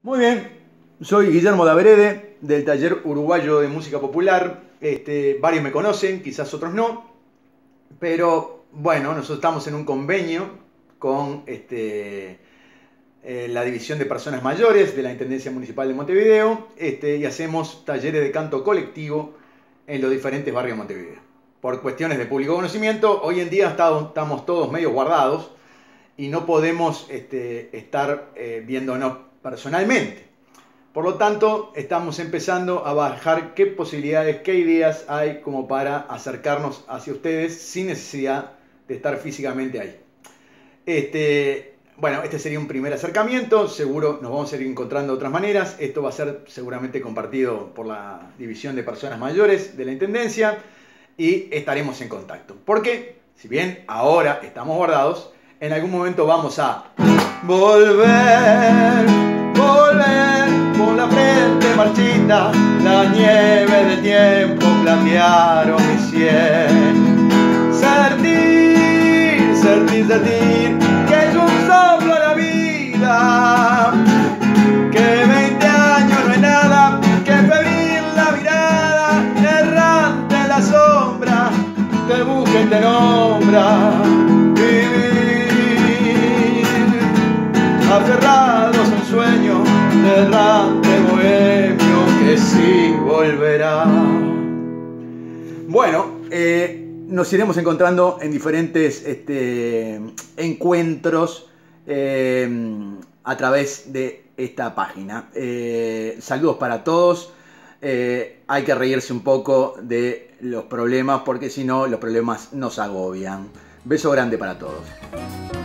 Muy bien, soy Guillermo Daverede del Taller Uruguayo de Música Popular. Varios me conocen, quizás otros no, pero bueno, nosotros estamos en un convenio con la División de Personas Mayores de la Intendencia Municipal de Montevideo y hacemos talleres de canto colectivo en los diferentes barrios de Montevideo. Por cuestiones de público conocimiento, hoy en día estamos todos medio guardados y no podemos estar viéndonos personalmente. Por lo tanto, estamos empezando a bajar qué posibilidades, qué ideas hay como para acercarnos hacia ustedes sin necesidad de estar físicamente ahí. Bueno, este sería un primer acercamiento, seguro nos vamos a ir encontrando de otras maneras. Esto va a ser seguramente compartido por la División de Personas Mayores de la Intendencia y estaremos en contacto. Porque, si bien ahora estamos guardados, en algún momento vamos a volver con la frente marchita, la nieve del tiempo platearon mi sien. Sentir que es un soplo la vida, que 20 años no es nada, que febril la mirada, errante en la sombra, te busca y te nombra. Aferrados a un sueño de errante bohemio que sí volverá. Bueno, nos iremos encontrando en diferentes encuentros a través de esta página. Saludos para todos. Hay que reírse un poco de los problemas porque si no los problemas nos agobian. Beso grande para todos.